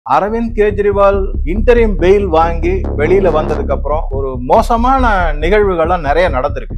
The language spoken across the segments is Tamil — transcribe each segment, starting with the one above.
அரவிந்த் கெஜ்ரிவால் இன்டரிம் பெயில் வாங்கி வெளியில வந்ததுக்கு அப்புறம் ஒரு மோசமான நிகழ்வுகள்லாம் நிறைய நடந்திருக்கு.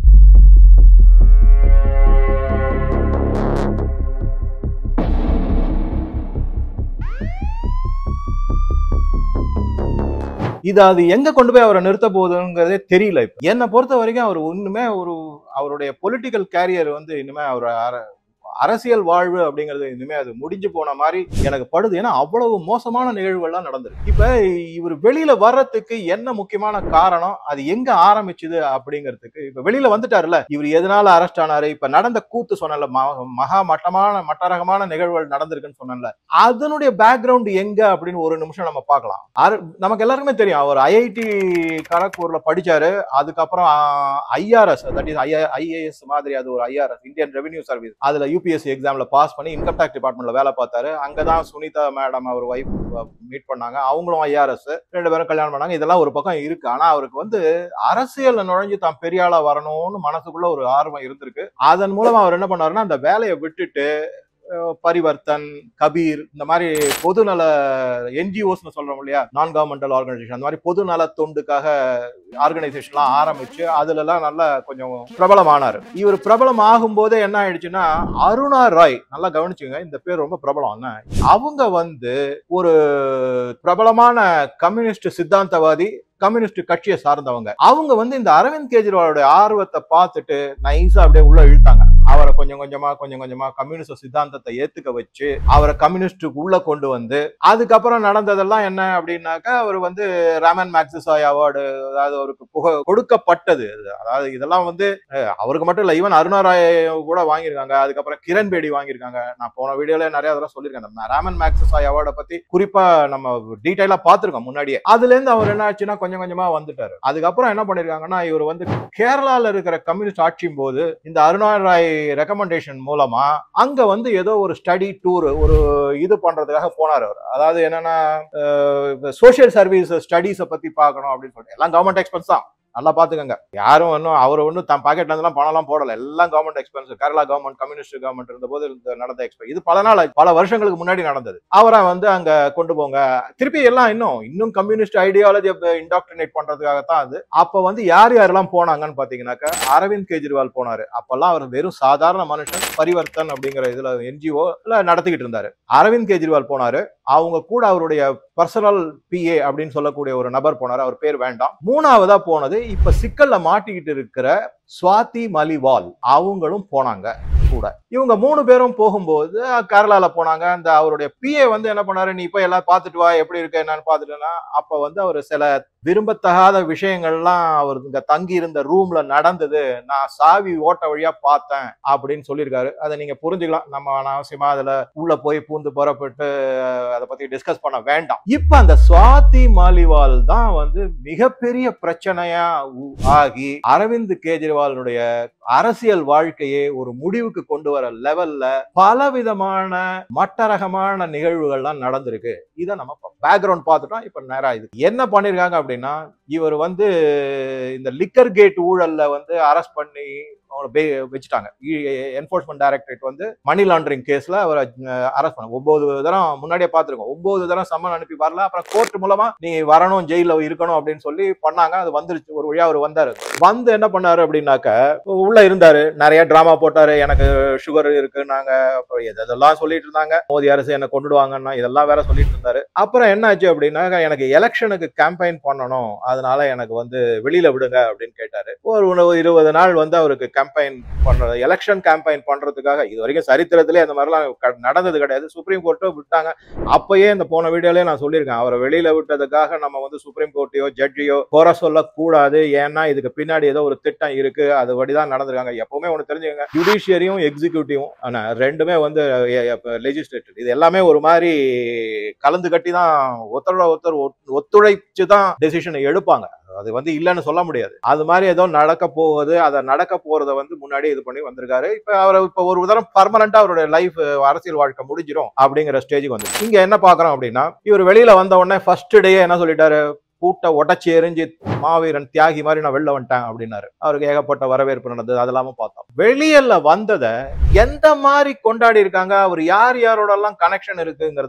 அது எங்க கொண்டு போய் அவரை நிறுத்த போகுதுங்கிறதே தெரியல. இப்ப என்னை பொறுத்த வரைக்கும் அவர் ஒண்ணுமே அவருடைய பொலிட்டிக்கல் கேரியர் இனிமே அவர் அரசியல் வாழ்வு அப்படிங்கிறது இனிமே அது முடிஞ்சு போன மாதிரி எனக்கு படுது. ஏன்னா அவ்வளவு மோசமான நிகழ்வுகள்லாம் நடந்திருக்கு. இப்ப இவர் வெளியில வர்றதுக்கு என்ன முக்கியமான காரணம், அது எங்க ஆரம்பிச்சுது அப்படிங்கிறதுக்கு இப்ப வெளியில வந்துட்டாருல, இவர் எதனால அரெஸ்ட் ஆனாரு, இப்ப நடந்த கூத்து சொன்னல, மகா மட்டரகமான நிகழ்வுகள் நடந்திருக்குன்னு சொன்னல, அதனுடைய பேக்ரவுண்ட் எங்க அப்படின்னு ஒரு நிமிஷம் நம்ம பார்க்கலாம். நமக்கு எல்லாருக்குமே தெரியும், அவர் ஐஐடி கரக்பூர்ல படிச்சாரு. அதுக்கப்புறம் ஐஆர்எஸ், தட் இஸ் ஐஏஎஸ் மாதிரி, அது ஒரு ஐஆர்எஸ், இந்தியன் ரெவென்யூ சர்வீஸ், அதுல யூபிஎஸ்சி எக்ஸாம்ல பாஸ் பண்ணி இன்கம் டாக்ஸ் டிபார்ட்மெண்ட்ல வேலை பார்த்தாரு. அங்கதான் சுனிதா மேடம் அவர் வைஃப் மீட் பண்ணாங்க. அவங்களும் ஐஆர்எஸ், ரெண்டு பேரும் கல்யாணம் பண்ணாங்க. இதெல்லாம் ஒரு பக்கம் இருக்கு. ஆனா அவருக்கு அரசியல் நுழைஞ்சு தான் பெரிய ஆளா வரணும்னு மனசுக்குள்ள ஒரு ஆர்வம் இருந்திருக்கு. அதன் மூலமா அவர் என்ன பண்ணாருன்னா, அந்த வேலையை விட்டுட்டு பரிவர்த்தன், கபீர், இந்த மாதிரி பொதுநல என்ஜிஓஸ் சொல்றோம் இல்லையா, நான் கவர்மெண்டல் ஆர்கனைசேஷன், அந்த மாதிரி பொதுநல தொண்டுக்காக ஆர்கனைசேஷன்லாம் ஆரம்பிச்சு அதுல எல்லாம் நல்லா கொஞ்சம் பிரபலமானாரு. இவர் பிரபலம் ஆகும் போதே என்ன ஆயிடுச்சுன்னா, அருணா ராய், நல்லா கவனிச்சுங்க, இந்த பேர் ரொம்ப பிரபலம். அவங்க ஒரு பிரபலமான கம்யூனிஸ்ட் சித்தாந்தவாதி, கம்யூனிஸ்ட் கட்சியை சார்ந்தவங்க. அவங்க இந்த அரவிந்த் கெஜ்ரிவாலோட ஆர்வத்தை பார்த்துட்டு நைஸா அப்படியே உள்ள இழுத்தாங்க. அவரை கொஞ்சம் கொஞ்சமா கம்யூனிஸ்ட் சித்தாந்தத்தை ஏத்துக்க வச்சு அவரை கம்யூனிஸ்டுக்கு உள்ள கொண்டு வந்து, அதுக்கப்புறம் நடந்ததெல்லாம் என்ன அப்படின்னாக்கா, அவர் ராமன் மேக்ஸிசாய் அவார்டு, அதாவது அவருக்கு கொடுக்கப்பட்டது. அதாவது இதெல்லாம் அவருக்கு மட்டும் இல்ல, ஈவன் அருணா ராய் கூட வாங்கியிருக்காங்க. அதுக்கப்புறம் கிரண் பேடி வாங்கியிருக்காங்க. நான் போன வீடியோல நிறைய தடவை சொல்லியிருக்கேன், ராமன் மேக்ஸிசாய் அவார்டை பத்தி குறிப்பா நம்ம டீடைலா பார்த்திருக்கோம் முன்னாடியே. அதுல இருந்து அவர் என்ன ஆச்சுன்னா கொஞ்சமா வந்துட்டாரு. அதுக்கப்புறம் என்ன பண்ணிருக்காங்கன்னா, இவர் கேரளால இருக்கிற கம்யூனிஸ்ட் ஆட்சியும் போது இந்த அருணா ராய் ரெக்கமெண்டேஷன் மூலமா அங்க ஏதோ ஒரு ஸ்டடி டூர், ஒரு இது பண்றதுக்காக போனார் அவர். அதாவது என்னன்னா, சோசியல் சர்வீஸ் ஸ்டடிஸை பத்தி பார்க்கணும் அப்படின்னு சொல்லிட்டு, எல்லாம் கவர்மெண்ட் எக்ஸ்பென்ஸ் தான், நல்லா பாத்துக்கங்க. யாரும் அவர் தன் பாக்கெட்ல இருந்தெல்லாம் பணம் எல்லாம் போடல, எல்லாம் government expense. Kerala government, communist government இருந்த போது நடந்த எக்ஸ்பென்ஸ். இது பல வருஷங்களுக்கு முன்னாடி நடந்தது. அவரை அங்க கொண்டு போங்க, திருப்பி எல்லாம் இன்னும் கம்யூனிஸ்ட் ஐடியாலஜி இன்டாக்ட்ரினேட் பண்றதுக்காகத்தான் அது. அப்ப யாரெல்லாம் போனாங்கன்னு பாத்தீங்கன்னாக்கா, அரவிந்த் கெஜ்ரிவால் போனாரு. அப்பெல்லாம் அவர் வெறும் சாதாரண மனுஷன், பரிவர்த்தன் அப்படிங்கிற இதுல என்ஜிஓ நடத்திக்கிட்டு இருந்தாரு. அரவிந்த் கெஜ்ரிவால் போனாரு. அவங்க கூட அவருடைய பர்சனல் பிஏ அப்படின்னு சொல்லக்கூடிய ஒரு நபர் போனாரு. அவர் பேர் வேண்டாம். மூணாவதா போனது இப்ப சிக்கல்ல மாட்டிக்கிட்டு இருக்கிற சுவாதி மலிவால், அவங்களும் போனாங்க கூட. இவங்க 3 பேரும் போகும்போது கேரளால போனாங்க. அந்த அவருடைய பிஏ என்ன பண்ணாரு, நீ போய் எல்லாம் பாத்துட்டு வா, எப்படி இருக்க என்னன்னு பாத்துட்டேன்னா, அப்ப அவர் சில விரும்பத்தகாத விஷயங்கள்லாம் அவர் இங்க தங்கி இருந்த ரூம்ல நடந்தது, நான் சாவி ஓட்ட வழியா பார்த்தேன் அப்படின்னு சொல்லியிருக்காரு. அதை நீங்க புரிஞ்சுக்கலாம். நம்ம அனாவசியமா அதுல உள்ள போய் பூந்து புறப்பட்டு அதை பத்தி டிஸ்கஸ் பண்ண வேண்டாம். இப்ப அந்த சுவாதி மாலிவால் தான் மிகப்பெரிய பிரச்சனையா ஆகி அரவிந்த் கெஜ்ரிவாலுடைய அரசியல் வாழ்க்கையை ஒரு முடிவுக்கு கொண்டு வர லெவல்ல பலவிதமான மட்டரகமான நிகழ்வுகள்லாம் நடந்திருக்கு. இதை நம்ம பேக்ரவுண்ட் பார்த்துட்டோம். இப்ப நேரா இது என்ன பண்ணிருக்காங்க அப்படின்னா, இவர் இந்த லிக்கர் கேட் ஊழல்ல அரெஸ்ட் பண்ணி வச்சுட்டாங்க. என்ஃபோர்ஸ்மெண்ட் டைரக்டரேட் மணி லாண்டரிங் கேஸ்ல அவர் அரெஸ்ட் பண்ண 9 தரம் முன்னாடியே பார்த்திருக்கோம். 9 தரம் சம்மன் அனுப்பி வரல. அப்புறம் கோர்ட் மூலமா நீ வரணும், ஜெயில இருக்கணும் அப்படின்னு சொல்லி பண்ணாங்க. அது வந்துருச்சு. ஒரு வழியா அவர் வந்தாரு. என்ன பண்ணாரு அப்படின்னாக்க, உள்ள இருந்தாரு, நிறைய டிராமா போட்டாரு. எனக்கு சுகர் இருக்கு, நாங்க இதெல்லாம் சொல்லிட்டு இருந்தாங்க. மோடி அரசு என்ன கொண்டுடுவாங்கன்னா இதெல்லாம் வேற சொல்லிட்டு இருந்தாரு. அப்புறம் என்ன ஆச்சு அப்படின்னா, எனக்கு எலெக்ஷனுக்கு கேம்பெயின் பண்ணணும், அதனால எனக்கு வெளியில விடுங்க அப்படின்னு கேட்டாரு. ஒரு 20 நாள் அவருக்கு கேம்பெயின் பண்றது, எலெக்ஷன் கேம்பெயின் பண்றதுக்காக. இது வரைக்கும் சரித்திரத்திலே அந்த மாதிரிலாம் நடந்தது கிடையாது. சுப்ரீம் கோர்ட்டோ விட்டாங்க. அப்பயே இந்த போன வீடியோலயே நான் சொல்லியிருக்கேன், அவரை வெளியில விட்டதுக்காக நம்ம சுப்ரீம் கோர்ட்டையோ ஜட்ஜையோ குறை சொல்ல கூடாது. ஏன்னா இதுக்கு பின்னாடி ஏதோ ஒரு திட்டம் இருக்கு, அது வழிதான் நடந்திருக்காங்க. எப்பவுமே ஒண்ணு தெரிஞ்சுக்கங்க, ஜுடிஷியரியும் எக்ஸிக்யூட்டிவும் ரெண்டுமே லெஜிஸ்லேட்டிவ், இது எல்லாமே ஒரு மாதிரி கலந்து கட்டி தான் ஒத்துழைச்சு தான் டெசிஷனை எடுப்பாங்க. அது இல்லன்னு சொல்ல முடியாது. அது மாதிரி ஏதோ நடக்க போகுது, அதை நடக்க போறத முன்னாடி இது பண்ணி வந்திருக்காரு. இப்ப ஒரு உதாரணம் பர்மனண்டா அவருடைய லைஃப், அரசியல் வாழ்க்கை முடிஞ்சிடும் அப்படிங்கிற ஸ்டேஜுக்கு இங்க என்ன பாக்குறோம் அப்படின்னா, இவர் வெளியில வந்த உடனே ஃபர்ஸ்ட் டே என்ன சொல்லிட்டாரு, கூட்ட உடச்சி எரிஞ்சு மாவீரன் தியாகி மாதிரி நான் வெளில வந்துட்டேன் அப்படின்னாரு. அவருக்கு ஏகப்பட்ட வரவேற்பு நடந்தது. அதெல்லாம பார்த்தோம். வெளியில வந்ததை எந்த மாதிரி கொண்டாடி இருக்காங்க, அவர் யாரோட எல்லாம் கனெக்ஷன் இருக்குங்கிறத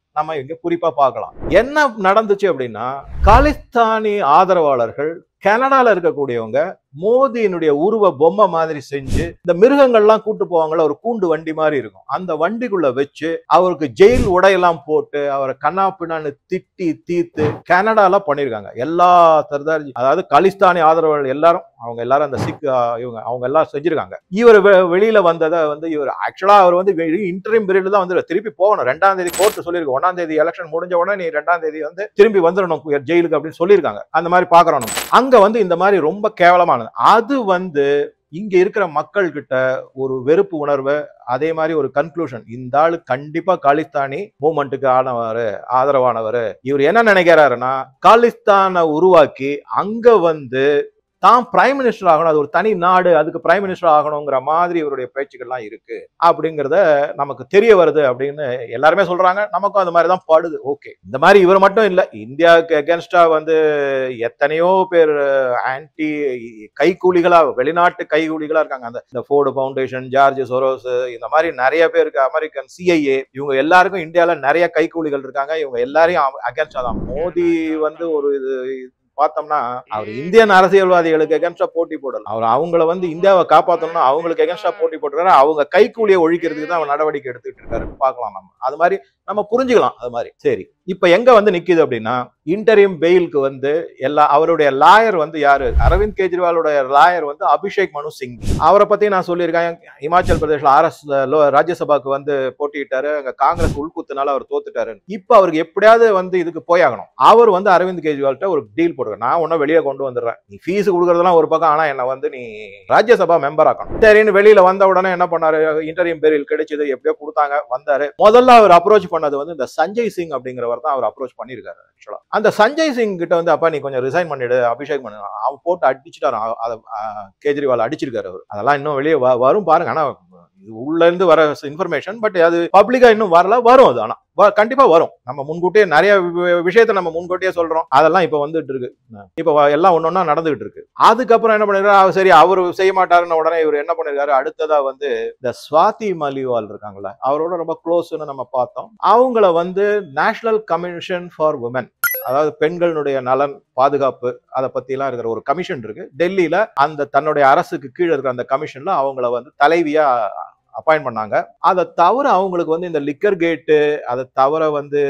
நம்ம இங்க குறிப்பா பார்க்கலாம். என்ன நடந்துச்சு அப்படின்னா, காலிஸ்தானி ஆதரவாளர்கள் கனடால இருக்கக்கூடியவங்க மோதியினுடைய உருவ பொம்மை மாதிரி செஞ்சு இந்த மிருகங்கள்லாம் கூட்டு போவாங்களா, ஒரு கூண்டு வண்டி மாதிரி இருக்கும், அந்த வண்டிக்குள்ள வச்சு அவருக்கு ஜெயில் உடையெல்லாம் போட்டு அவரை கண்ணா பின்னான்னு திட்டி தீர்த்து கனடால பண்ணிருக்காங்க. எல்லா சர்தார்ஜி, அதாவது காலிஸ்தானி ஆதரவாளர்கள் எல்லாரும், அவங்க எல்லாரும் அந்த சிக் இவங்க அவங்க எல்லாம் செஞ்சிருக்காங்க. இவர் வெளியில வந்ததை வந்து இவர் ஆக்சுவலா அவர் வந்து இன்டரிம் பீரியட்ல தான் வந்து திருப்பி போகணும். 2ஆம் தேதி கோர்ட் சொல்லியிருக்கு, 1ஆம் தேதி எலெக்ஷன் முடிஞ்ச உடனே நீ 2ஆம் தேதி வந்து திரும்பி வந்துடணும் ஜெயிலுக்கு அப்படின்னு சொல்லியிருக்காங்க. அந்த மாதிரி பாக்குறோம். அங்க வந்து இந்த மாதிரி ரொம்ப கேவலமானது. அது வந்து இங்க இருக்கிற மக்கள் கிட்ட ஒரு வெறுப்பு உணர்வு, அதே மாதிரி ஒரு கன்க்ளூஷன், இந்த ஆளு கண்டிப்பா காலிஸ்தானி மூவ்மெண்ட்டுக்கு ஆதரவானவர். இவர் என்ன நினைக்கிறாருன்னா, காலிஸ்தானை உருவாக்கி அங்க வந்து தான் பிரைம் மினிஸ்டர் ஆகணும், அது ஒரு தனி நாடு, அதுக்கு பிரைம் மினிஸ்டர் ஆகணுங்கிற மாதிரி இவருடைய பேச்சுக்கள்லாம் இருக்கு அப்படிங்கிறத நமக்கு தெரிய வருது அப்படின்னு எல்லாருமே சொல்றாங்க. நமக்கும் அந்த மாதிரி தான் படுது. ஓகே, இந்த மாதிரி இவர் மட்டும் இல்ல, இந்தியாவுக்கு அகேன்ஸ்டா வந்து எத்தனையோ பேர் ஆன்டி கைக்கூலிகளா, வெளிநாட்டு கைக்கூலிகளா இருக்காங்க. அந்த ஃபோர்டு ஃபவுண்டேஷன், ஜார்ஜ் சொரோஸ், இந்த மாதிரி நிறைய பேருக்கு, அமெரிக்கன் CIA, இவங்க எல்லாருக்கும் இந்தியால நிறைய கைக்கூலிகள் இருக்காங்க. இவங்க எல்லாரையும் அகேன்ஸ்டா தான் மோடி வந்து ஒரு இது பார்த்தோம்னா, அவர் இந்தியன் அரசியல்வாதிகளுக்கு எகென்ஸ்டா போட்டி போடல, அவர் அவங்கள வந்து இந்தியாவை காப்பாற்றணும்னா அவங்களுக்கு எகென்ஸ்டா போட்டி போட்டுருக்காரு. அவங்க கைக்கூலியை ஒழிக்கிறதுக்கு தான் அவர் நடவடிக்கை எடுத்துட்டு இருக்காரு. பார்க்கலாம், நம்ம அது மாதிரி நம்ம புரிஞ்சுக்கலாம். அது மாதிரி சரி, இப்ப எங்க வந்து நிக்குது அப்படின்னா, இன்டரிம் பெயிலுக்கு வந்து அவருடைய லாயர் வந்து யாரு, அரவிந்த் கெஜ்ரிவாலுடைய லாயர் வந்து அபிஷேக் மனு சிங். அவரை பத்தி நான் சொல்லியிருக்கேன். இமாச்சல் பிரதேஷ்ல ராஜ்யசபாக்கு வந்து போட்டியிட்டாரு, அங்க காங்கிரஸ் உள்குத்துனால அவர் தோத்துட்டாரு. இப்ப அவருக்கு எப்படியாவது வந்து இதுக்கு போயாகணும். அவர் வந்து அரவிந்த் கெஜ்ரிவால்கிட்ட ஒரு டீல் போடுறாரு, நான் உன்ன வெளியே கொண்டு வந்துடுறேன், நீ ஃபீஸ் கொடுக்கறதெல்லாம் ஒரு பக்கம், ஆனா என்ன வந்து நீ ராஜ்யசபா மெம்பர் ஆக்கணும். சரின்னு வெளியில வந்த உடனே என்ன பண்ணாரு, இன்டரிம் பெயில் கிடைச்சது, எப்படியோ கொடுத்தாங்க, வந்தாரு. முதல்ல அவர் அப்ரோச் பண்ணது வந்து இந்த சஞ்சய் சிங் அப்படிங்கிறவர் தான் அவர் அப்ரோச் பண்ணிருக்காரு. ஆக்சுவலா அந்த சஞ்சய் சிங் கிட்ட வந்து, அப்பா நீ கொஞ்சம் ரிசைன் பண்ணிடு, அபிஷேக் பண்ணு, அவன் போட்டு அடிச்சுட்டாரு, கேஜ்ரிவால் அடிச்சிருக்காரு அவர். அதெல்லாம் இன்னும் வெளியே வரும் பாருங்க. ஆனா உள்ள இருந்து வர இன்ஃபர்மேஷன், பட் அது பப்ளிக்கா இன்னும் வரல, வரும். அது ஆனா கண்டிப்பா வரும். நம்ம முன்கூட்டியே நிறைய விஷயத்தை நம்ம முன்கூட்டியே சொல்றோம், அதெல்லாம் இப்ப வந்துட்டு இருக்கு. இப்ப எல்லாம் ஒன்னொன்னா நடந்துகிட்டு இருக்கு. அதுக்கப்புறம் என்ன பண்ணிருக்காரு, சரி அவரு செய்ய மாட்டாருன்னு உடனே இவர் என்ன பண்ணிருக்காரு, அடுத்ததா வந்து இந்த ஸ்வாதி மலிவால் இருக்காங்களா, அவரோட ரொம்ப க்ளோஸ்ன்னு நம்ம பார்த்தோம். அவங்கள வந்து நேஷனல் கமிஷன் ஃபார் உமன், அதாவது பெண்களுடைய நலன் பாதுகாப்பு, அதை பத்தி எல்லாம் இருக்கிற ஒரு கமிஷன் இருக்கு டெல்லியில. அந்த தன்னுடைய அரசுக்கு கீழே இருக்கிற அந்த கமிஷன்ல அவங்கள வந்து தலைவியா அப்பாயிண்ட் பண்ணாங்க. அதை தவிர அவங்களுக்கு வந்து இந்த லிக்கர் கேட்டு, அதை தவிர வந்து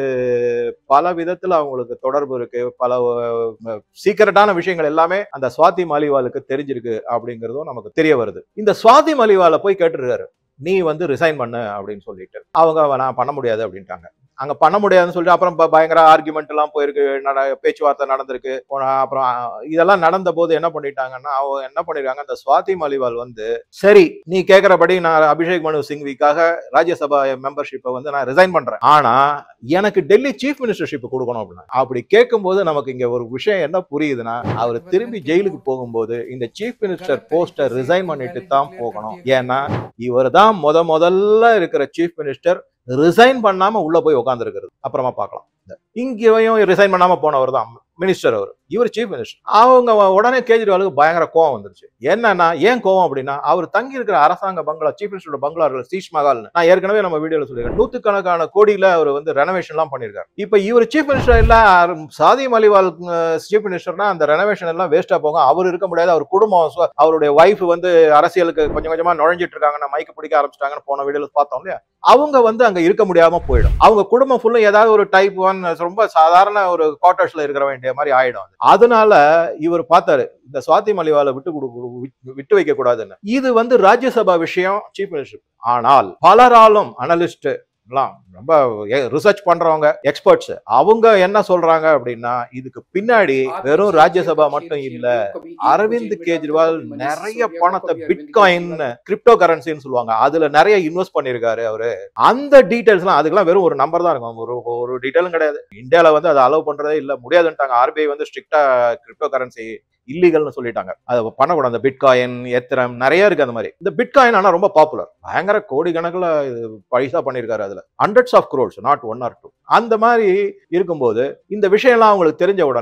பல விதத்துல அவங்களுக்கு தொடர்பு இருக்கு, பல சீக்கிரட்டான விஷயங்கள் எல்லாமே அந்த ஸ்வாதி மலிவாலுக்கு தெரிஞ்சிருக்கு அப்படிங்கிறதும் நமக்கு தெரிய வருது. இந்த ஸ்வாதி மலிவால போய் கேட்டுருக்காரு, நீ வந்து ரிசைன் பண்ணு அப்படின்னு சொல்லிட்டு. அவங்க நான் பண்ண முடியாது அப்படின்ட்டாங்க. அங்க பண்ண முடியாதுன்னு சொல்லிட்டு அப்புறம் பயங்கர ஆர்குமெண்ட் எல்லாம் போயிருக்கு, பேச்சுவார்த்தை நடந்திருக்கு. அப்புறம் இதெல்லாம் நடந்த போது என்ன பண்ணிட்டாங்கன்னா, அவங்க என்ன பண்ணிருக்காங்க, அந்த ஸ்வாதி மலிவால் வந்து, சரி நீ கேட்கிறபடி நான் அபிஷேக் மனு சிங்விக்காக ராஜ்யசபா மெம்பர்ஷிப்பை வந்து நான் ரிசைன் பண்றேன், ஆனா எனக்கு டெல்லி சீஃப் மினிஸ்டர்ஷிப் கொடுக்கணும் அப்படின்னா. அப்படி கேட்கும்போது நமக்கு இங்க ஒரு விஷயம் என்ன புரியுதுன்னா, அவர் திரும்பி ஜெயிலுக்கு போகும்போது இந்த சீஃப் மினிஸ்டர் போஸ்டை ரிசைன் பண்ணிட்டு தான் போகணும். ஏன்னா இவர் தான் முதல்ல இருக்கிற சீஃப் மினிஸ்டர், ரிசைன் பண்ணாம உள்ள போய் உட்கார்ந்து இருக்கிறது. அப்புறமா பார்க்கலாம். இங்கேயும் ரிசைன் பண்ணாம போனவர் தான் மினிஸ்டர், அவர் இவர் சீஃப் மினிஸ்டர். அவங்க உடனே கேஜ்ரிவாலுக்கு பயங்கர கோவம் வந்துருச்சு. என்னன்னா, ஏன் கோவம் அப்படின்னா, அவர் தங்கி இருக்கிற அரசாங்க பங்களா, சீஃப் மினிஸ்டரோட பங்களா சீஷ் மகால், நான் ஏற்கனவே நம்ம வீடியோல சொல்லிருக்கேன், 100கணக்கான கோடியில அவர் வந்து ரெனோவேஷன் எல்லாம் பண்ணிருக்காரு. இப்ப இவர் சீஃப் மினிஸ்டர் இல்ல, சாதி மலிவால் சீஃப் மினிஸ்டர்னா அந்த ரெனோவேஷன் எல்லாம் வேஸ்டா போகும், அவர் இருக்க முடியாது, அவர் குடும்பம், அவருடைய வைஃப் வந்து அரசியலுக்கு கொஞ்சம் கொஞ்சமா நுழைஞ்சிட்டு இருக்காங்க, மைக்கு பிடிக்க ஆரம்பிச்சிட்டாங்கன்னு போன வீடியோல பார்த்தோம் இல்லையா. அவங்க வந்து அங்க இருக்க முடியாம போயிடும். அவங்க குடும்பம் ஃபுல்லா ஏதாவது ஒரு டைப் 1 ரொம்ப சாதாரண ஒரு குவார்டர்ஸ்ல இருக்கிற வேண்டிய மாதிரி ஆயிடும். அதனால இவர் பார்த்தாரு, இந்த ஸ்வாதி மலிவால விட்டு வைக்க கூடாதுன்னு. இது வந்து ராஜ்யசபா விஷயம், சீஃப் மினிஸ்டர். ஆனால் பலராலும் அனலிஸ்ட் ரொம்ப ரிசர்ச் பண்றவங்க, எக்ஸ்பர்ட்ஸ், அவங்க என்ன சொல்றாங்க அப்படின்னா, இதுக்கு பின்னாடி வெறும் ராஜ்யசபா மட்டும் இல்ல, அரவிந்த் கெஜ்ரிவால் நிறைய பணத்தை பிட்காயின், கிரிப்டோ கரன்சின்னு சொல்லுவாங்க, அதுல நிறைய இன்வெஸ்ட் பண்ணிருக்காரு அவரு. அந்த டீடைல்ஸ் எல்லாம், அதுக்கெல்லாம் வெறும் ஒரு நம்பர் தான் இருக்கும், ஒரு டீடைலும் கிடையாது. இந்தியால வந்து அதை அலோவ் பண்றதே இல்ல, முடியாதுன்ட்டாங்க. RBI வந்து ஸ்ட்ரிக்டா கிரிப்டோ கரன்சி இல்லீகல்னு சொல்லிட்டாங்க, அதை பண்ணக்கூடாது. அந்த பிட்காயின், எத்திரம் நிறைய இருக்கு அந்த மாதிரி. இந்த பிட்காயின் ஆனா ரொம்ப பாப்புலர், பயங்கர கோடி கணக்குல பைசா பண்ணிருக்காரு, அதுல hundreds of crores, not 1 or 2. அந்த மாதிரி இருக்கும்போது இந்த விஷயம் எல்லாம் அவங்களுக்கு தெரிஞ்ச உடனே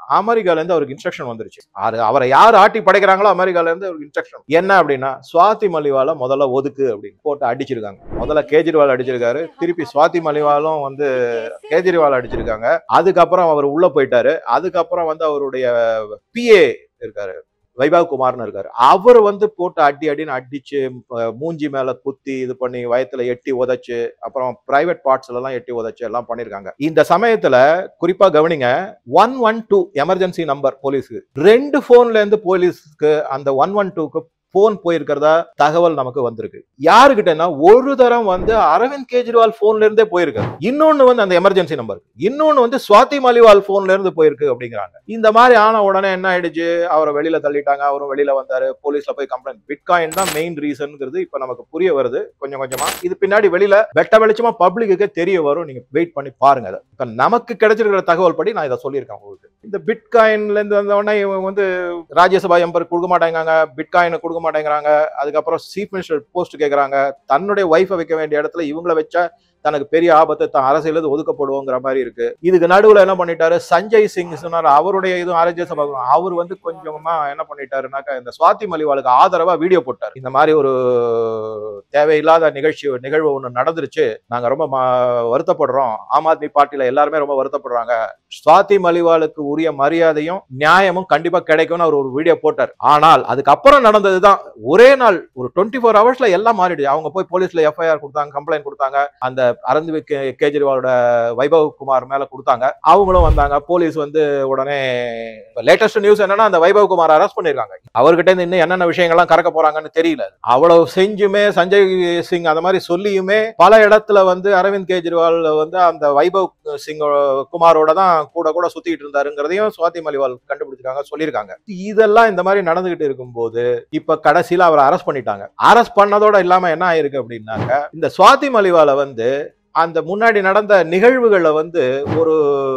அமெரிக்கால இருந்து அவருக்கு இன்ஸ்ட்ரக்ஷன் வந்துருச்சு. அவரை யார் ஆட்டி படைக்கிறாங்களோ அமெரிக்கால இருந்து அவருக்கு இன்ஸ்ட்ரக்ஷன் என்ன அப்படின்னா, சுவாதி மலிவால முதல்ல ஒதுக்கு அப்படின்னு போட்டு அடிச்சிருக்காங்க. முதல்ல கேஜ்ரிவால் அடிச்சிருக்காரு, திருப்பி சுவாதி மலிவாலும் வந்து கேஜ்ரிவால் அடிச்சிருக்காங்க. அதுக்கப்புறம் அவர் உள்ள போயிட்டாரு. அதுக்கப்புறம் வந்து அவருடைய பிஏ இருக்காரு, வைபவ் குமார்னு இருக்காரு, அவர் வந்து போட்டு அடின்னு அடிச்சு மூஞ்சி மேல குத்தி இது பண்ணி வயத்துல எட்டி உதைச்சு, அப்புறம் பிரைவேட் பார்ட்ஸ்ல எல்லாம் எட்டி உதைச்சு எல்லாம் பண்ணிருக்காங்க. இந்த சமயத்துல குறிப்பா கவனிங்க, 112 எமர்ஜென்சி நம்பர் போலீஸ்க்கு 2 போன்ல இருந்து போலீஸ்க்கு அந்த 112க்கு போன் போயிருக்கிறதா தகவல் நமக்கு வந்திருக்கு. யாருக்கிட்டனா ஒரு தரம் வந்து அரவிந்த் கெஜ்ரிவால் போன்ல இருந்தே போயிருக்கு, இன்னொன்னு வந்து அந்த எமர்ஜென்சி நம்பர், இன்னொன்னு வந்து சுவாதி மலிவால் போன்ல இருந்து போயிருக்கு அப்படிங்கிறாங்க. இந்த மாதிரி ஆன உடனே என்ன ஆயிடுச்சு, அவரை வெளியில தள்ளிட்டாங்க. அவரும் வெளியில வந்தாரு, போலீஸ்ல போய் கம்ப்ளைண்ட். பிட்காயின் தான் மெயின் ரீசன்ங்கிறது இப்ப நமக்கு புரிய வருது கொஞ்சம் கொஞ்சமா. இது பின்னாடி வெளியில வெட்ட வெளிச்சமா பப்ளிக்கு தெரிய வரும். நீங்க வெயிட் பண்ணி பாருங்க. இப்ப நமக்கு கிடைச்சிருக்கிற தகவல் படி நான் இதை சொல்லியிருக்கேன் உங்களுக்கு. இந்த பிட்காயின்ல இருந்து வந்த உடனே இவங்க வந்து ராஜ்யசபா எம்பர் கொடுக்க மாட்டேங்காங்க, பிட்காயினை கொடுக்க மாட்டேங்கிறாங்க. அதுக்கப்புறம் சீஃப் மினிஸ்டர் போஸ்ட் கேட்கறாங்க. தன்னுடைய வைஃபை வைக்க வேண்டிய இடத்துல இவங்களை வச்சா தனக்கு பெரிய ஆபத்து, தான் அரசியல் ஒதுக்கப்படுவோங்கிற மாதிரி இருக்கு. இதுக்கு நடுவுல என்ன பண்ணிட்டாரு, சஞ்சய் சிங் சொன்னார், அவருடைய இதுவும் ராஜ்யசபா அவர் வந்து கொஞ்சமா என்ன பண்ணிட்டாருனாக்கா இந்த சுவாதி மலிவாலுக்கு ஆதரவா வீடியோ போட்டார். இந்த மாதிரி ஒரு தேவையில்லாத நிகழ்வு ஒண்ணு நடந்துருச்சு, நாங்க ரொம்ப வருத்தப்படுறோம், ஆம் ஆத்மி பார்ட்டியில எல்லாருமே ரொம்ப வருத்தப்படுறாங்க, சுவாதி மலிவாலுக்கு உரிய மரியாதையும் நியாயமும் கண்டிப்பா கிடைக்கும்னு அவர் ஒரு வீடியோ போட்டார். ஆனால் அதுக்கப்புறம் நடந்ததுதான் ஒரே நாள் ஒரு 24 ஹவர்ஸ்ல எல்லாம் மாறிடுச்சு. அவங்க போய் போலீஸ்ல எஃப்ஐஆர் கொடுத்தாங்க, கம்ப்ளைண்ட் கொடுத்தாங்க. அந்த அரவிந்த் கெஜ்ரிவாலோட வைபவ் குமார் மேல கொடுத்தாங்க. அவங்களும் வந்தாங்க. போலீஸ் வந்து உடனே லேட்டஸ்ட் நியூஸ் என்னன்னா, அந்த வைபவ் குமார் அரெஸ்ட் பண்ணிருக்காங்க. அவர்கிட்ட இருந்து இன்னும் என்னென்ன விஷயங்கள்லாம் கறக்க போறாங்கன்னு தெரியல. அவ்வளவு செஞ்சுமே சஞ்சய் சிங் அந்த மாதிரி சொல்லியுமே பல இடத்துல வந்து அரவிந்த் கெஜ்ரிவால் வந்து அந்த வைபவ் சிங் குமாரோட தான் கூட சுத்திட்டு இருந்தாருங்கிறதையும் சுவாதி மலிவால் கண்டுபிடிச்சிருக்காங்க, சொல்லியிருக்காங்க. இதெல்லாம் இந்த மாதிரி நடந்துகிட்டு இருக்கும்போது இப்ப கடைசியில அவரை அரெஸ்ட் பண்ணிட்டாங்க. அரெஸ்ட் பண்ணதோட இல்லாம என்ன ஆயிருக்கு அப்படின்னாக்க, இந்த சுவாதி மலிவால வந்து அந்த முன்னாடி நடந்த நிகழ்வுகளை வந்து ஒரு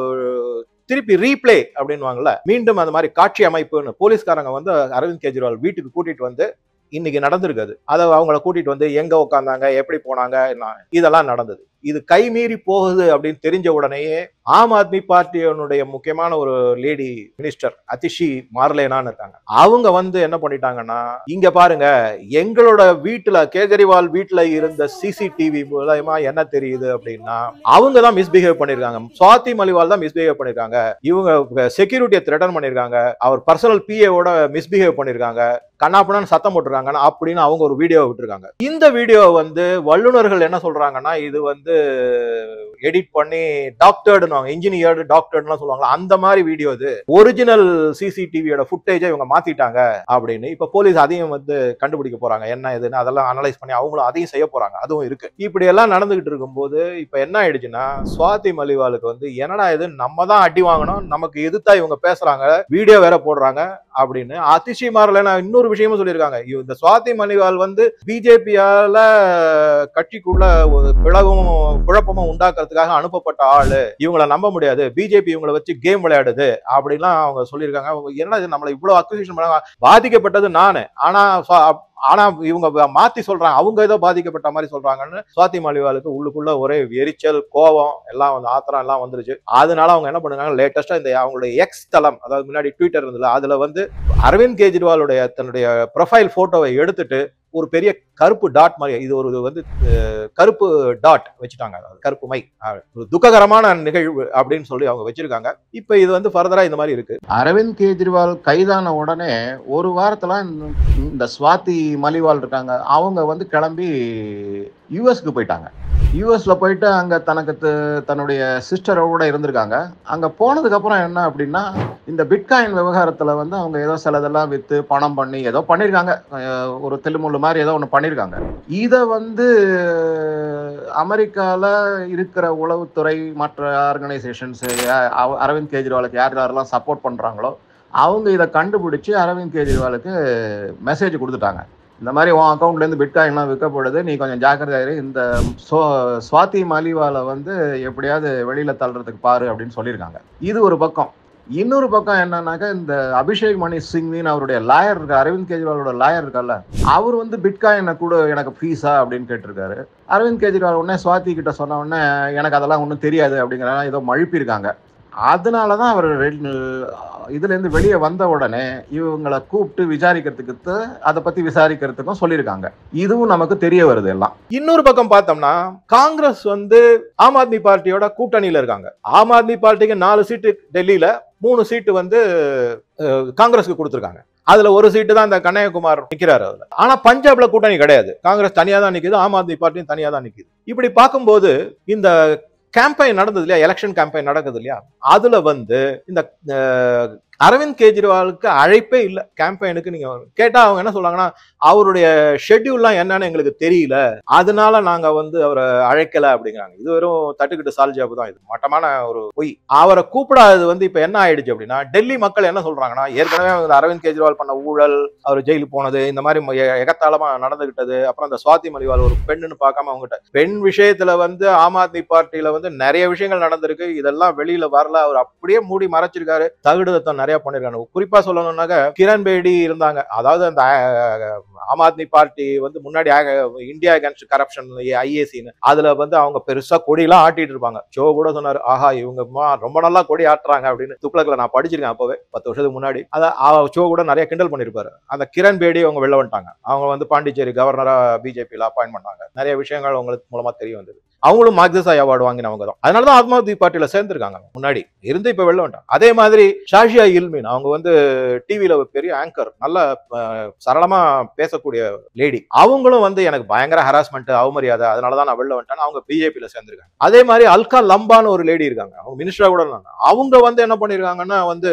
திருப்பி ரீப்ளே அப்படின்வாங்கல்ல, மீண்டும் அந்த மாதிரி காட்சி அமைப்புன்னு போலீஸ்காரங்க வந்து அரவிந்த் கெஜ்ரிவால் வீட்டுக்கு கூட்டிட்டு வந்து இன்னைக்கு நடந்திருக்குது. அதை அவங்கள கூட்டிட்டு வந்து எங்க உட்காந்தாங்க, எப்படி போனாங்க, இதெல்லாம் நடந்தது. இது கைமீறி போகுது அப்படின்னு தெரிஞ்ச உடனேயே ஆம் ஆத்மி பார்ட்டியினுடைய முக்கியமான ஒரு லேடி மினிஸ்டர் அதிஷி மார்லேனான்னு இருக்காங்க. அவங்க வந்து என்ன பண்ணிட்டாங்கன்னா, இங்க பாருங்க, எங்களோட வீட்டுல கேஜ்ரிவால் வீட்டுல இருந்த சிசிடிவி மூலமா என்ன தெரியுது அப்படின்னா, அவங்க தான் மிஸ்பிஹேவ் பண்ணிருக்காங்க, சுவாதி மலிவால் தான் மிஸ்பிஹேவ் பண்ணிருக்காங்க, இவங்க செக்யூரிட்டியை த்ரெட்டன் பண்ணிருக்காங்க, அவர் பர்சனல் பிஏவோட மிஸ்பிஹேவ் பண்ணிருக்காங்க, கண்ணாப்பண்ணு சத்தம் போட்டுருக்காங்க அப்படின்னு அவங்க ஒரு வீடியோ விட்டுருக்காங்க. இந்த வீடியோ வந்து வல்லுநர்கள் என்ன சொல்றாங்கன்னா, இது வந்து எடிட் பண்ணி டாக்டர்டு இன்ஜினியர்டு டாக்டர்லாம் சொல்லுவாங்க, அந்த மாதிரி வீடியோ இது, ஒரிஜினல் சிசிடிவியோட ஃபுட்டேஜை இவங்க மாத்திட்டாங்க அப்படின்னு இப்ப போலீஸ் அதையும் வந்து கண்டுபிடிக்க போறாங்க. என்ன இதுன்னு அதெல்லாம் அனலைஸ் பண்ணி அவங்களும் அதையும் செய்ய போறாங்க. அதுவும் இருக்கு. இப்படி எல்லாம் நடந்துகிட்டு இருக்கும்போது இப்ப என்ன ஆயிடுச்சுன்னா, சுவாதி மலிவாலுக்கு வந்து என்னடா இது, நம்ம தான் அடி வாங்கணும், நமக்கு எதிர்த்தா இவங்க பேசுறாங்க, வீடியோ வேற போடுறாங்க அப்படின்னு அதிஷி மார்லேனா இன்னொரு விஷயமும் சொல்லியிருக்காங்க. இந்த சுவாதி மலிவால் வந்து பிஜேபியால கட்சிக்குள்ள ஒரு குழப்பமும் உண்டாக்குறதுக்காக அனுப்பப்பட்ட ஆளு, இவங்களை நம்ப முடியாது, பிஜேபி இவங்களை வச்சு கேம் விளையாடுது அப்படிலாம் அவங்க சொல்லியிருக்காங்க. என்ன நம்மளை இவ்வளவு அக்யூசேஷன் பண்ணாங்க, பாதிக்கப்பட்டது நானு, ஆனா இவங்க மாத்தி சொல்றாங்க, அவங்க ஏதோ பாதிக்கப்பட்ட மாதிரி சொல்றாங்கன்னு சுவாதி மலிவாலுக்கு உள்ளுக்குள்ள ஒரே எரிச்சல், கோபம் எல்லாம் வந்து ஆத்திரம் எல்லாம் வந்துருச்சு. அதனால அவங்க என்ன பண்ணுறாங்க, லேட்டஸ்டா இந்த அவங்களுடைய எக்ஸ் தளம், அதாவது முன்னாடி ட்விட்டர் இருந்ததுல, அதுல வந்து அரவிந்த் கெஜ்ரிவாலுடைய தன்னுடைய ப்ரொஃபைல் போட்டோவை எடுத்துட்டு ஒரு பெரிய கருப்பு டாட் மாதிரி, இது ஒரு வந்து கருப்பு டாட் வச்சுட்டாங்க, கருப்பு மை, ஒரு துக்ககரமான நிகழ்வு அப்படின்னு சொல்லி அவங்க வச்சிருக்காங்க. இப்ப இது வந்து ஃபர்தரா இந்த மாதிரி இருக்கு. அரவிந்த் கெஜ்ரிவால் கைதான உடனே ஒரு வாரத்துல இந்த சுவாதி மலிவால் இருக்காங்க, அவங்க வந்து கிளம்பி யூஎஸ்க்கு போயிட்டாங்க. யூஎஸ்ல போயிட்டு அங்க தன்னுடைய சிஸ்டரோட இருந்திருக்காங்க. அங்க போனதுக்கு அப்புறம் என்ன அப்படின்னா, இந்த பிட்காயின் விவகாரத்துல வந்து அவங்க ஏதோ சிலதெல்லாம் வித்து பணம் பண்ணி ஏதோ பண்ணிருக்காங்க, ஒரு தெல்லுமுள்ளு மாதிரி ஏதோ ஒண்ணு பண்ணிருக்காங்க. இத வந்து அமெரிக்கால இருக்கிற உளவுத்துறை, மற்ற ஆர்கனைசேஷன்ஸ் அரவிந்த் கெஜ்ரிவாலுக்கு யார் யாரெல்லாம் சப்போர்ட் பண்றாங்களோ அவங்க இதை கண்டுபிடிச்சு அரவிந்த் கெஜ்ரிவாலுக்கு மெசேஜ் கொடுத்துட்டாங்க. இந்த மாதிரி உன் அக்கௌண்ட்ல இருந்து பிட்காயின்லாம் விற்கப்படுது, நீ கொஞ்சம் ஜாக்கிரதையாயிரு, இந்த சுவாதி மலிவால வந்து எப்படியாவது வெளியில தள்ளுறதுக்கு பாரு அப்படின்னு சொல்லியிருக்காங்க. இது ஒரு பக்கம். இன்னொரு பக்கம் என்னன்னாக்கா, இந்த அபிஷேக் மணி சிங்வின் அவருடைய லாயர் இருக்க, அரவிந்த் கெஜ்ரிவாலோட லாயர் இருக்கல்ல, அவர் வந்து பிட்காயினை கூட எனக்கு ஃபீஸா அப்படின்னு கேட்டிருக்காரு. அரவிந்த் கெஜ்ரிவால் உடனே சுவாதி கிட்ட சொன்ன உடனே எனக்கு அதெல்லாம் ஒன்றும் தெரியாது அப்படிங்கிற ஏதோ மழுப்பியிருக்காங்க. அதனாலதான் அவர் இதுல இருந்து வெளியே வந்த உடனே இவங்களை கூப்பிட்டு விசாரிக்கிறதுக்கு அதை பத்தி விசாரிக்கிறதுக்கும் சொல்லியிருக்காங்க. இதுவும் நமக்கு தெரிய வருது எல்லாம். இன்னொரு பக்கம் பார்த்தோம்னா காங்கிரஸ் வந்து ஆம் ஆத்மி பார்ட்டியோட கூட்டணியில இருக்காங்க. ஆம் ஆத்மி பார்ட்டிக்கு 4 சீட்டு டெல்லியில, 3 சீட்டு வந்து காங்கிரஸுக்கு கொடுத்திருக்காங்க. அதுல ஒரு சீட்டு தான் இந்த கன்னியாகுமார் நிக்கிறாரு. அதுல ஆனா பஞ்சாப்ல கூட்டணி கிடையாது. காங்கிரஸ் தனியா தான் நிக்குது, ஆம் ஆத்மி பார்ட்டியும் தனியா தான் நிக்குது. இப்படி பார்க்கும்போது இந்த கேம்பெயின் நடந்தது இல்லையா, எலெக்ஷன் கேம்பெயின் நடக்குது இல்லையா, அதுல வந்து இந்த அரவிந்த் கெஜ்ரிவாலுக்கு அழைப்பே இல்லை கேம்பெயினுக்கு. நீங்க கேட்டா அவங்க என்ன சொல்றாங்கன்னா, அவருடைய ஷெட்யூல்லாம் என்னன்னு எங்களுக்கு தெரியல, அதனால நாங்க வந்து அவரை அழைக்கல அப்படிங்கிறாங்க. இது வெறும் தட்டுக்கிட்டு சால்ஜாபு தான். இது மட்டமான ஒரு பொய். அவரை கூப்பிடாதது வந்து இப்ப என்ன ஆயிடுச்சு அப்படின்னா, டெல்லி மக்கள் என்ன சொல்றாங்கன்னா, ஏற்கனவே அரவிந்த் கெஜ்ரிவால் பண்ண ஊழல், அவர் ஜெயிலுக்கு போனது, இந்த மாதிரி எகத்தாளமா நடந்துகிட்டது, அப்புறம் அந்த சுவாதி மலிவால் ஒரு பெண்ணுன்னு பார்க்காம அவங்ககிட்ட பெண் விஷயத்துல வந்து ஆம் ஆத்மி பார்ட்டியில வந்து நிறைய விஷயங்கள் நடந்திருக்கு, இதெல்லாம் வெளியில வரல, அவர் அப்படியே மூடி மறைச்சிருக்காரு, தகுடுதத்தம் நிறைய பண்ணிருக்காங்க. குறிப்பா சொல்லணும்னாக்க கிரண் பேடி இருந்தாங்க. அதாவது அந்த ஆம் ஆத்மி பார்ட்டி வந்து முன்னாடி இந்தியா அகேன்ஸ்ட் கரப்ஷன் ஐஏசின்னு அதுல வந்து அவங்க பெருசா கொடியெல்லாம் ஆட்டிட்டு இருப்பாங்க. ஷோ கூட சொன்னாரு, ஆஹா இவங்க ரொம்ப நல்லா கொடி ஆட்டுறாங்க அப்படின்னு. துக்ளக்ல நான் படிச்சிருக்கேன் அப்பவே 10 வருஷத்துக்கு முன்னாடி. ஷோ கூட நிறைய கிண்டல் பண்ணிருப்பாரு. அந்த கிரண் பேடி அவங்க வெளில வந்துட்டாங்க. அவங்க வந்து பாண்டிச்சேரி கவர்னரா பிஜேபியில அப்பாயின்ட் பண்ணாங்க. நிறைய விஷயங்கள் அவங்களுக்கு மூலமா தெரிய வந்தது. அவங்களும் மாக்ஸஸ் அவார்டு வாங்கினவங்க தான். அதனாலதான் ஆம் ஆத்மி பார்ட்டியில சேர்ந்திருக்காங்க. முன்னாடி இருந்து இப்ப வெளில வந்துட்டாங்க. அதே மாதிரி ஷாஷியா இல்மின் அவங்க வந்து டிவில பெரிய ஆங்கர், நல்ல சரளமா பேசக்கூடிய லேடி. அவங்களும் வந்து எனக்கு பயங்கர ஹராஸ்மெண்ட், அவமரியாதை, அதனாலதான் நான் வெளில வந்துட்டேன். அவங்க பிஜேபியில சேர்ந்திருக்காங்க. அதே மாதிரி அல்கா லம்பான்னு ஒரு லேடி இருக்காங்க, அவங்க மினிஸ்டரா கூட இருந்தாங்க. அவங்க வந்து என்ன பண்ணிருக்காங்கன்னா வந்து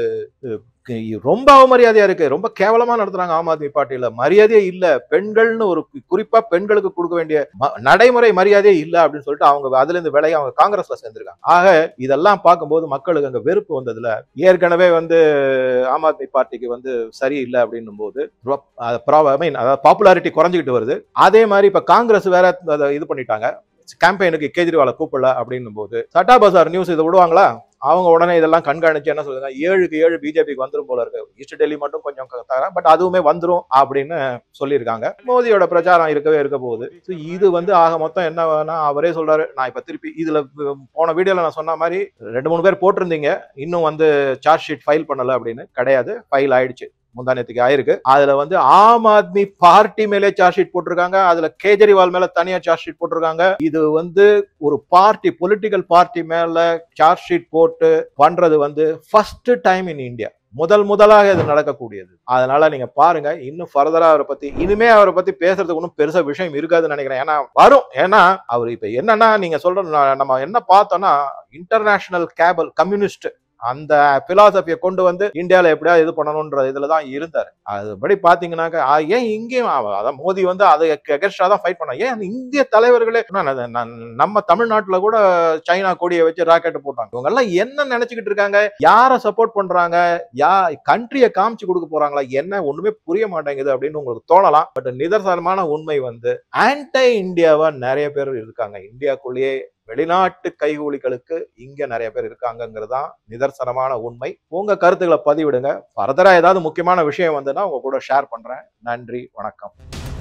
ரொம்ப அவமரியாதையா இருக்கு, ரொம்ப கேவலமா நடத்துறாங்க ஆம் ஆத்மி பார்ட்டியில. மரியாதையே இல்ல, பெண்கள்னு ஒரு குறிப்பா பெண்களுக்கு கொடுக்க வேண்டிய நடைமுறை மரியாதையே இல்ல அப்படின்னு சொல்லிட்டு அவங்க அதுல இருந்து விலகி அவங்க காங்கிரஸ்ல சேர்ந்திருக்காங்க. ஆக இதெல்லாம் பார்க்கும்போது மக்களுக்கு அங்க வெறுப்பு வந்ததுல, ஏற்கனவே வந்து ஆம் ஆத்மி பார்ட்டிக்கு வந்து சரியில்லை அப்படின்னும் போது அதாவது பாப்புலாரிட்டி குறைஞ்சிக்கிட்டு வருது. அதே மாதிரி இப்ப காங்கிரஸ் வேற இது பண்ணிட்டாங்க, கேம்பெயினுக்கு கெஜ்ரிவாலை கூப்பிடல அப்படின்னும் போது சட்டா பசார் நியூஸ் இதை விடுவாங்களா? அவங்க உடனே இதெல்லாம் கண்காணிச்சு என்ன சொல்லுங்க, 7க்கு 7 பிஜேபிக்கு வந்துரும் போல இருக்கு, ஈஸ்ட் டெல்லி மட்டும் கொஞ்சம் தர, பட் அதுவுமே வந்துரும் அப்படின்னு சொல்லியிருக்காங்க. மோதியோட பிரச்சாரம் இருக்க போகுது. இது வந்து ஆக மொத்தம் என்ன வேணா அவரே சொல்றாரு. நான் இப்ப திருப்பி இதுல போன வீடியோல நான் சொன்ன மாதிரி 2-3 பேர் போட்டிருந்தீங்க இன்னும் வந்து சார்ஜ் ஷீட் ஃபைல் பண்ணல அப்படின்னு. கிடையாது, ஃபைல் ஆயிடுச்சு, முந்தானத்துக்கு ஆயிருக்கு. அதுல வந்து ஆம் ஆத்மி பார்ட்டி மேலே சார்ஜ் ஷீட் போட்டிருக்காங்க, அதுல கேஜ்ரிவால் மேல தனியா சார்ஜ் ஷீட் போட்டிருக்காங்க. இது வந்து ஒரு பார்ட்டி, பொலிட்டிக்கல் பார்ட்டி மேல சார்ஜ் ஷீட் போட்டு பண்றது வந்து ஃபர்ஸ்ட் டைம் இன் இந்தியா, முதலாக இது நடக்கக்கூடியது. அதனால நீங்க பாருங்க, இன்னும் ஃபர்தரா அவரை பத்தி இனிமே அவரை பத்தி பேசுறதுக்கு ஒன்றும் பெருசா விஷயம் இருக்காதுன்னு நினைக்கிறேன். ஏன்னா வரும், ஏன்னா அவர் இப்ப என்னன்னா நீங்க சொல்ற நம்ம என்ன பார்த்தோம்னா, இன்டர்நேஷனல் கேபிள் கம்யூனிஸ்ட் அந்த பிலாசபியை கொண்டு வந்து இந்தியாவில எப்படியா இது பண்ணணும்ன்ற இதுலதான் இருந்தாரு. அதுபடி பாத்தீங்கன்னாக்க ஏன் இங்கேயும் அதான் மோடி வந்து அதை எகென்ஸ்டா தான் ஃபைட் பண்ண. ஏன் இந்திய தலைவர்களே, நம்ம தமிழ்நாட்டுல கூட சைனா கொடியை வச்சு ராக்கெட் போட்டாங்க. இவங்க எல்லாம் என்ன நினைச்சுக்கிட்டு இருக்காங்க, யார சப்போர்ட் பண்றாங்க, கண்ட்ரியை காமிச்சு கொடுக்க போறாங்களா, என்ன ஒண்ணுமே புரிய மாட்டேங்குது அப்படின்னு உங்களுக்கு தோணலாம். பட் நிதர்சனமான உண்மை வந்து ஆன்டை இந்தியாவா நிறைய பேர் இருக்காங்க. இந்தியாக்குள்ளேயே வெளிநாட்டு கைகூலிகளுக்கு இங்க நிறைய பேர் இருக்காங்கிறதுதான் நிதர்சனமான உண்மை. உங்க கருத்துக்களை பதிவிடுங்க. ஃபர்தரா ஏதாவது முக்கியமான விஷயம் வந்ததுன்னா உங்க கூட ஷேர் பண்றேன். நன்றி, வணக்கம்.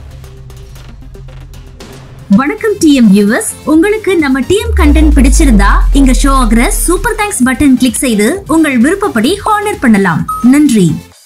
வணக்கம் டிஎம் வியூவர்ஸ், உங்களுக்கு நம்ம டிஎம் கண்டென்ட் பிடிச்சிருந்தா இங்க ஷோ ஆகிற சூப்பர் தேங்க்ஸ் பட்டன் கிளிக் செய்து உங்கள் விருப்பப்படி ஹானர் பண்ணலாம். நன்றி.